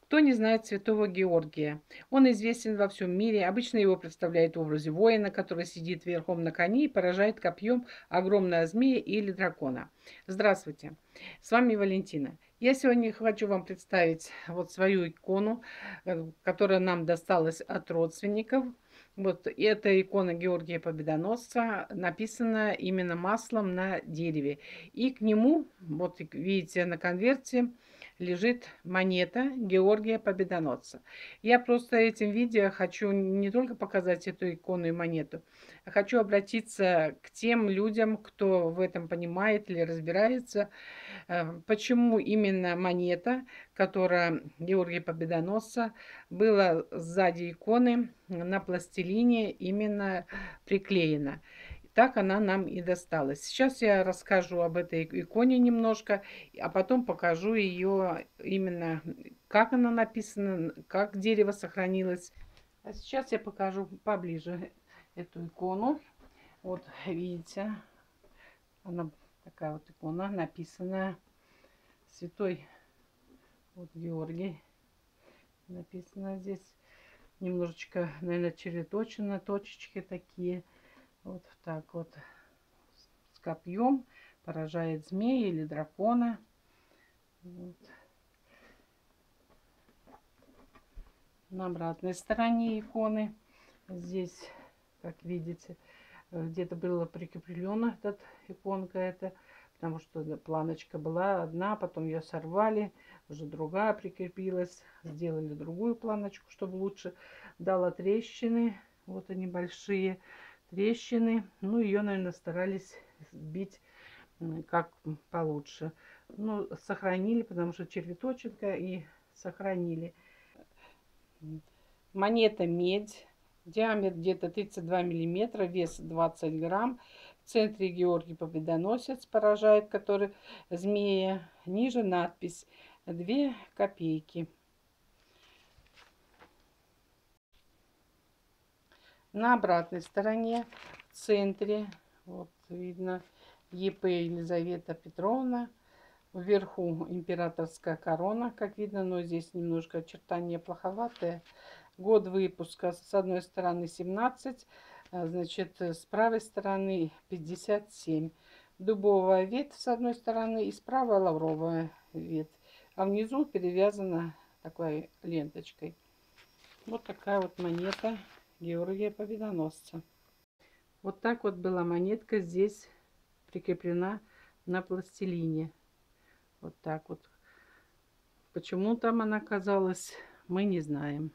Кто не знает святого Георгия? Он известен во всем мире. Обычно его представляют в образе воина, который сидит верхом на коне и поражает копьем огромного змея или дракона. Здравствуйте, с вами Валентина. Я сегодня хочу вам представить вот свою икону, которая нам досталась от родственников. Вот эта икона Георгия Победоносца написана именно маслом на дереве. И к нему, вот видите, на конверте лежит монета Георгия Победоносца. Я просто этим видео хочу не только показать эту икону и монету, а хочу обратиться к тем людям, кто в этом понимает или разбирается, почему именно монета, которая Георгия Победоносца, была сзади иконы на пластилине именно приклеена. Так она нам и досталась. Сейчас я расскажу об этой иконе немножко, а потом покажу ее именно, как она написана, как дерево сохранилось. А сейчас я покажу поближе эту икону. Вот видите, она такая вот икона, написанная Святой вот Георгий. Написано здесь немножечко, наверное, чередочено, точечки такие. Вот так вот с копьем поражает змея или дракона. Вот. На обратной стороне иконы здесь, как видите, где-то было прикреплено эта иконка эта, потому что планочка была одна, потом ее сорвали, уже другая прикрепилась, сделали другую планочку, чтобы лучше дала трещины. Вот они большие трещины. Ну, ее, наверное, старались сбить как получше. Ну, сохранили, потому что червяточинка, и сохранили. Монета медь. Диаметр где-то 32 миллиметра, вес 20 грамм. В центре Георгий Победоносец поражает, который змея. Ниже надпись 2 копейки. На обратной стороне, в центре, вот видно, ЕП Елизавета Петровна. Вверху императорская корона, как видно, но здесь немножко очертания плоховатые. Год выпуска с одной стороны 17, значит, с правой стороны 57. Дубовая ветвь с одной стороны и справа лавровая ветвь. А внизу перевязана такой ленточкой. Вот такая вот монета Георгия Победоносца. Вот так вот была монетка здесь прикреплена на пластилине. Вот так вот. Почему там она оказалась, мы не знаем.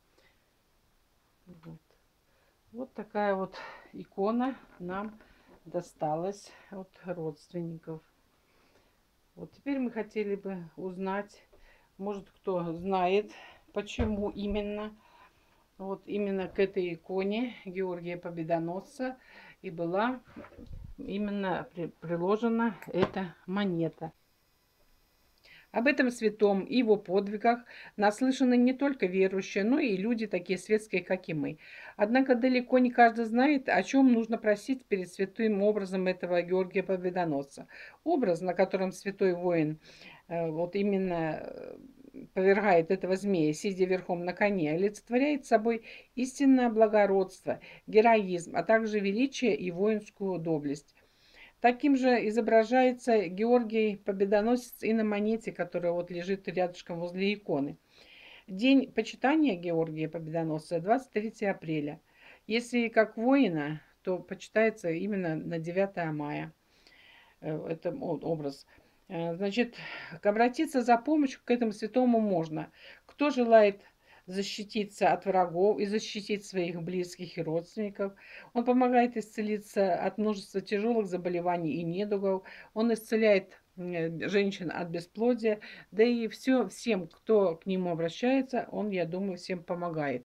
Вот такая вот икона нам досталась от родственников. Вот теперь мы хотели бы узнать, может, кто знает, почему именно вот именно к этой иконе Георгия Победоносца и была именно приложена эта монета. Об этом святом и его подвигах наслышаны не только верующие, но и люди такие светские, как и мы. Однако далеко не каждый знает, о чем нужно просить перед святым образом этого Георгия Победоносца. Образ, на котором святой воин вот именно повергает этого змея, сидя верхом на коне, олицетворяет собой истинное благородство, героизм, а также величие и воинскую доблесть. Таким же изображается Георгий Победоносец и на монете, которая вот лежит рядышком возле иконы. День почитания Георгия Победоносца 23 апреля. Если как воина, то почитается именно на 9 мая. Это образ. Значит, обратиться за помощью к этому святому можно. Кто желает защититься от врагов и защитить своих близких и родственников. Он помогает исцелиться от множества тяжелых заболеваний и недугов. Он исцеляет женщин от бесплодия. Да и всем, кто к нему обращается, он, я думаю, всем помогает.